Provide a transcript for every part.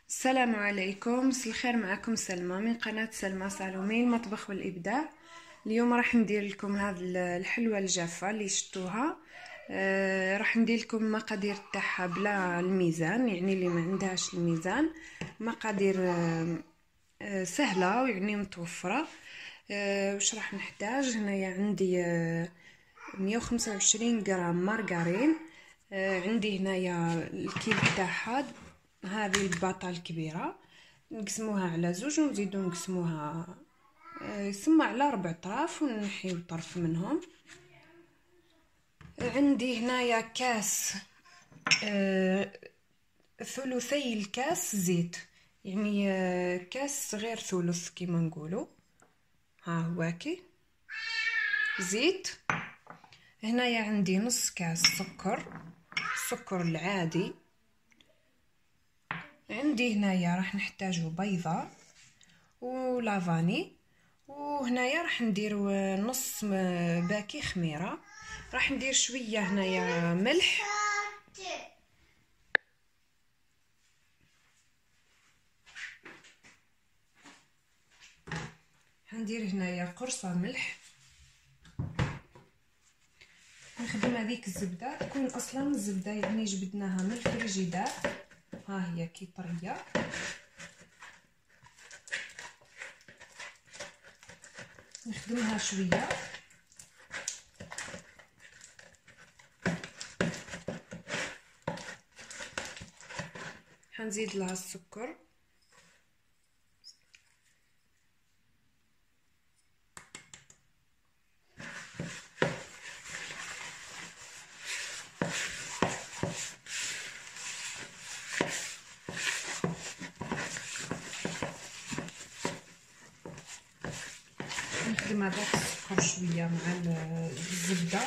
السلام عليكم، مساء الخير. معكم سلمى من قناة سلمى سالومي المطبخ والإبداع. اليوم راح ندير لكم هذه الحلوة الجافة اللي شفتوها. راح ندير لكم مقادير تاعها بلا الميزان، يعني اللي ما عندهاش الميزان. مقادير سهلة ويعني متوفرة. واش راح نحتاج؟ هنايا عندي 125 غرام مارغرين. عندي هنايا الكيل تاعها، هذه الباطه الكبيره نقسموها على زوج ونزيدو نقسموها يسمى على 4 اطراف ونحيو طرف منهم. عندي هنايا كاس، ثلثي الكاس زيت، يعني كاس غير ثلث كيما نقولوا. ها هو كي زيت. هنايا عندي نص كاس سكر العادي. عندي هنايا راح نحتاجو بيضة ولافاني، وهنايا راح ندير نص باكي خميرة. راح ندير شوية هنايا ملح، هندير هنايا قرصة ملح. نخدم هذيك الزبدة، تكون اصلا الزبدة يعني جبدناها من الفريجيدار، ها هي كي طرية. نخدمها شويه. حنزيد لها السكر، نخدم هذاك السكر شويه مع الزبده.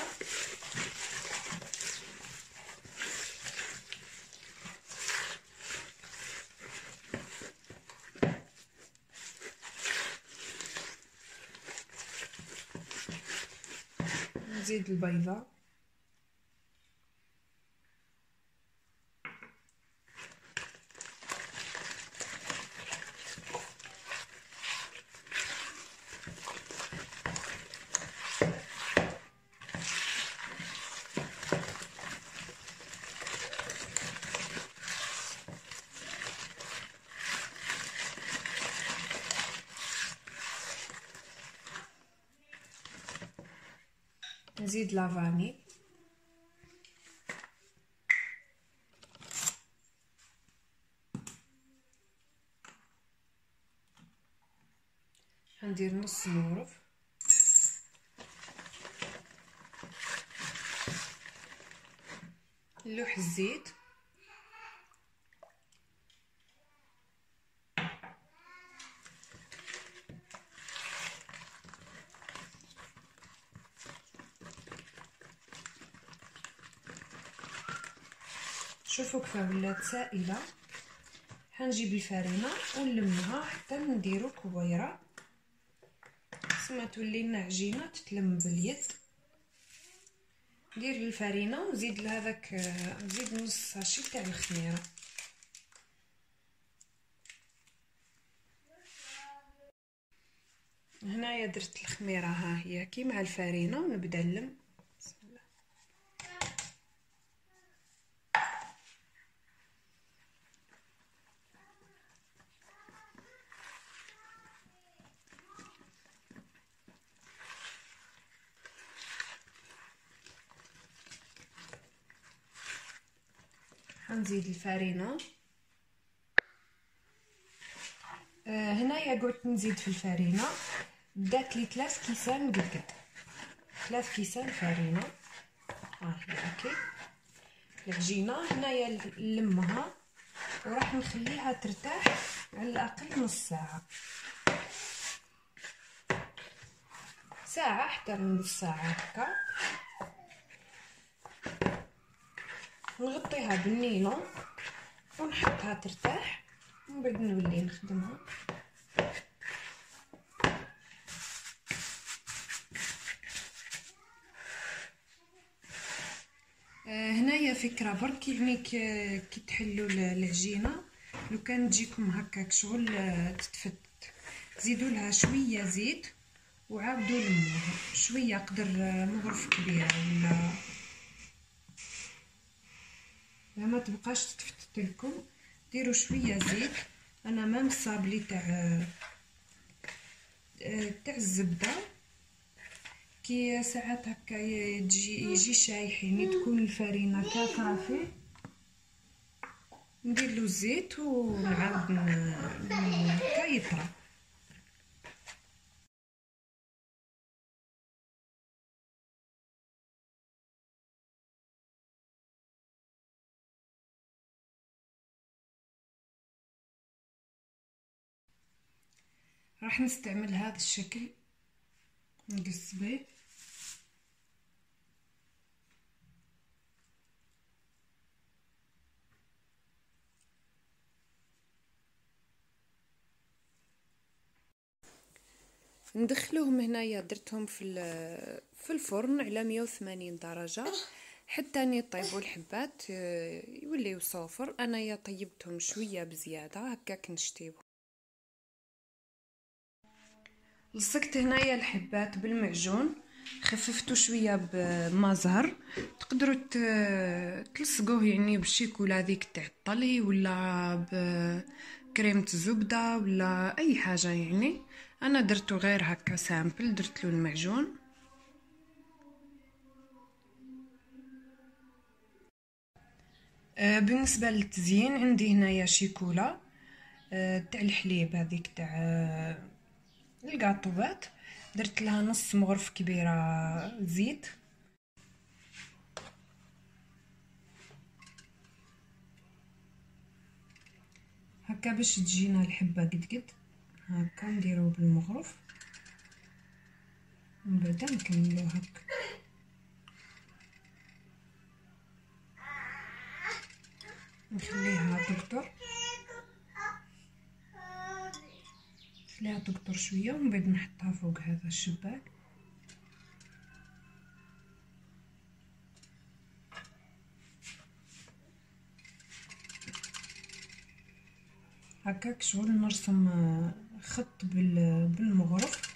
نزيد البيضه، نزيد لافاني، هندير نص مورف، لوح الزيت، شوفوا كيف ولات سائله. حنجيب الفرينه ونلمها حتى نديرو كويره، سما تولي لنا عجينه تتلم باليد. ندير الفرينه ونزيد لهذاك، نزيد نص ساشي تاع الخميره. هنايا درت الخميره، ها هي كي مع الفرينه، ونبدا نلم. بسم الله. حنزيد الفرينه. هنايا قلت نزيد في الفرينه، بدات لي 3 كيسان قد 3 كيسان فرينه. ها هي هكي العجينه. هنايا نلمها وراح نخليها ترتاح على الاقل نص ساعه حتى نص ساعه هكا. نغطيها بالنيلون ونحطها ترتاح، ومن بعد نولي نخدمها. هنايا فكره برك، يعني كي تحلوا العجينه لو كان تجيكم هكاك شغل تتفتت، تزيدوا لها شويه زيت وعاودوا لموها شويه، قدر مغرف كبيره ولا ما تبقاش تتفتت لكم، ديروا شويه زيت. انا مام صابلي تاع الزبده، كي ساعات هكا يجي شايح، يعني تكون الفرينه كافره فيه، ندير له الزيت ونعاود هكا يطرى. راح نستعمل هذا الشكل، نقص به. ندخلوهم هنايا، درتهم في الفرن على 180 درجة حتى يطيبوا الحبات يوليو صوفر. انايا طيبتهم شويه بزياده هكاك نشتيبهم. لصقت هنايا الحبات بالمعجون، خففتو شويه بما زهر. تقدروا تلصقوه يعني بالشيكولا هذيك تاع الطلي، ولا بكريمه الزبده، ولا اي حاجه يعني. انا درتو غير هكا سامبل، درت له المعجون. بالنسبه للتزيين عندي هنايا شيكولا تاع الحليب، هذيك تاع الكاطوات، درت لها نص مغرف كبيره زيت. هكا باش تجينا الحبه قد قد هكا نديرو بالمغرف، ومن بعد نكملو هكا. نخليها تكتر، نخليها تكتر شويه، ومن بعد نحطها فوق هذا الشباك. هكاك شغل نرسم خط بالمغرف،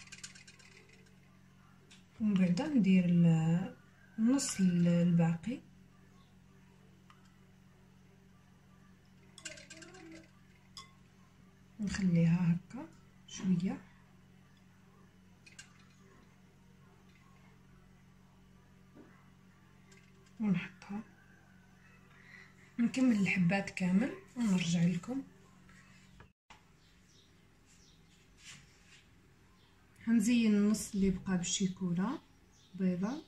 ومن بعد ندير النص الباقي. نخليها هكا شويه، ونحطها، نكمل الحبات كامل ونرجع لكم. هنزين النص اللي بقى بالشيكولا بيضه.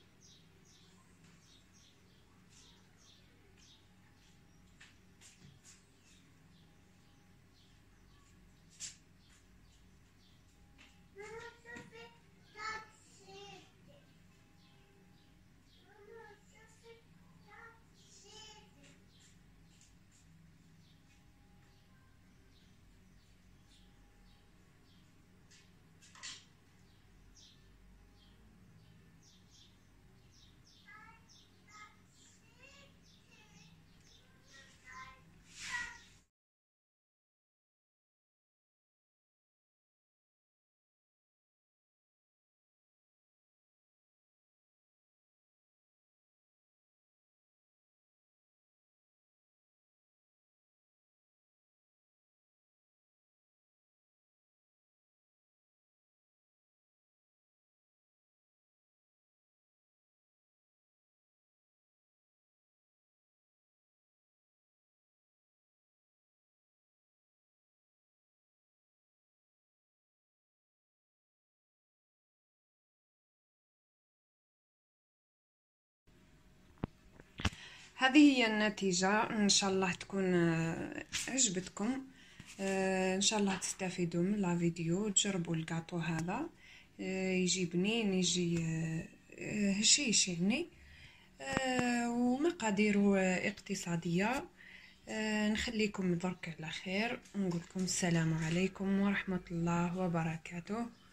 هذه هي النتيجة، ان شاء الله تكون عجبتكم. ان شاء الله تستفيدوا من لا فيديو، تجربوا الكاطو هذا. يجي بنين، يجي هشيش يعني، ومقاديره اقتصادية. نخليكم درك على خير، نقول لكم السلام عليكم ورحمة الله وبركاته.